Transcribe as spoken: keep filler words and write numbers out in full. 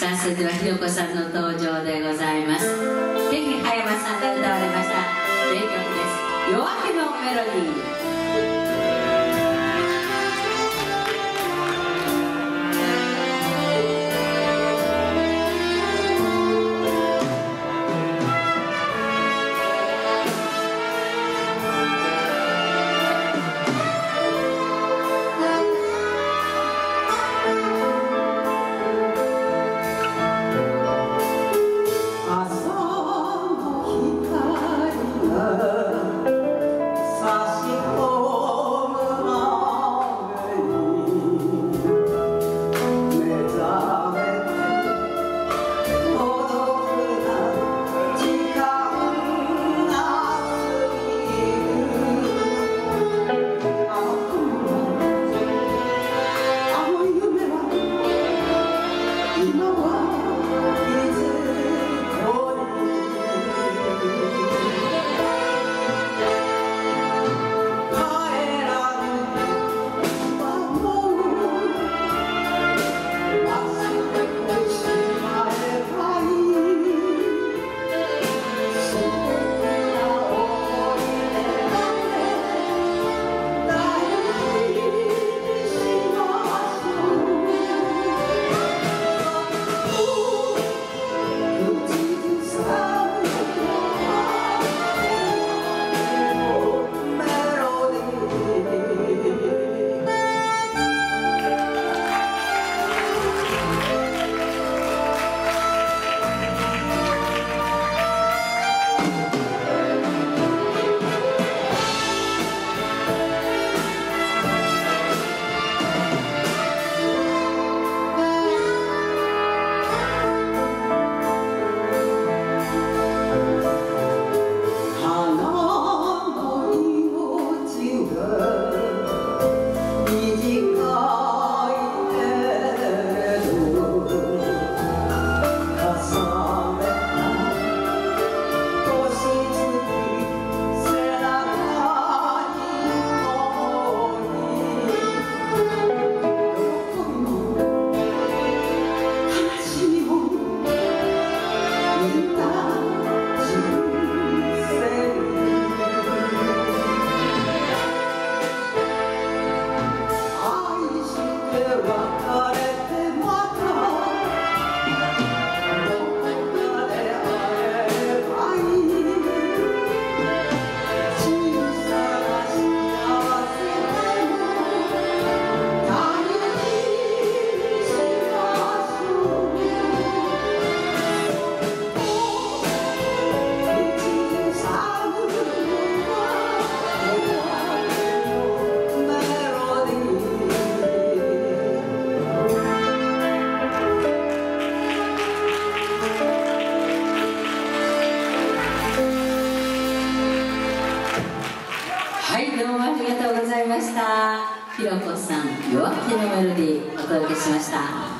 さあ、それではひろこさんの登場でございます。ぜひ葉山さんが歌われました名曲です。夜明けのメロディー。はい、どうもありがとうございました。ひろこさん、夜明けのメロディーお届けしました。